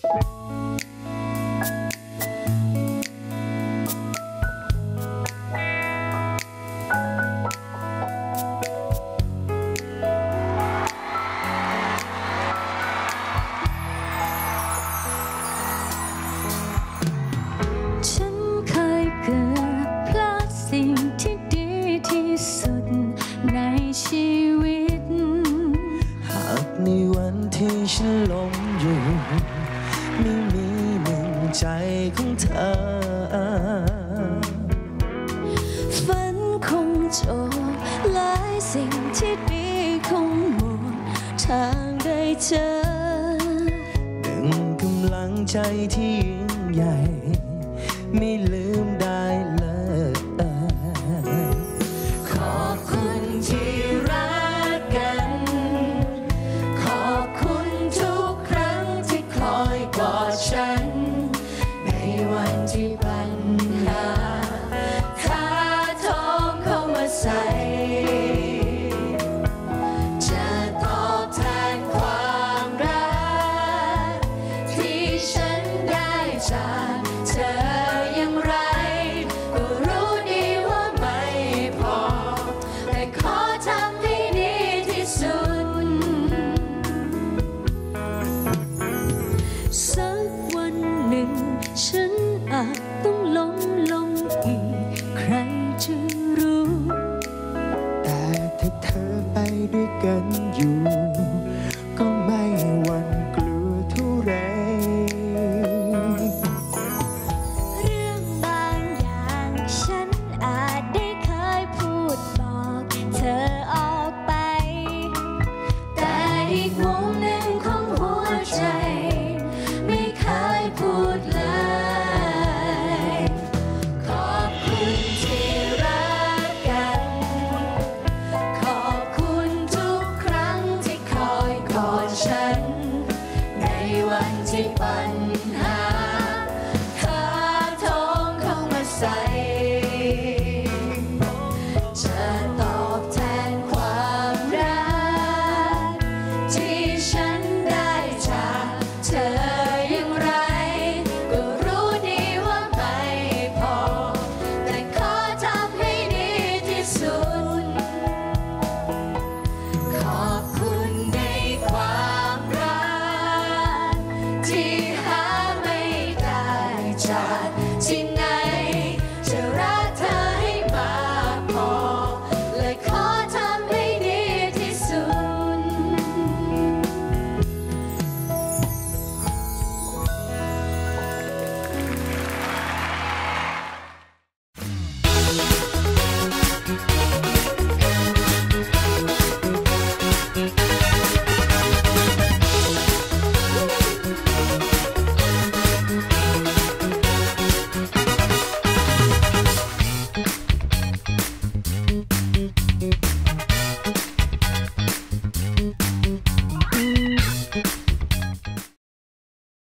ชีวิตหากในวันที่ฉันล้มอยู่ไม่มีหนึ่งใจของเธอฝันคงจบหลายสิ่งที่ดีคงหมดทางได้เจอหนึ่งกำลังใจที่ยิ่งใหญ่ไม่ลืมได้เลยขอบคุณที่รักกันขอบคุณทุกครั้งที่คอยกอดฉันในวันที่ปัญหาท้าทองเข้ามาใส่จะตอบแทนความรักที่ฉันได้จากเธออย่างไรก็รู้ดีว่าไม่พอแต่ขอทำให้ดีที่สุดสักวันหนึ่งฉันอาจต้องล้มลงอีกใครจะรู้แต่ถ้าเธอไปด้วยกันอยู่ก็ไม่หวั่นกลัวเท่าไรเรื่องบางอย่างฉันอาจได้เคยพูดบอกเธอออกไปแต่อีกมุมหนึ่งของหัวใจไม่เคยพูดเลยขอบคุณที่รักกันขอบคุณทุกครั้งที่คอยกอดฉันในวันที่ปัญ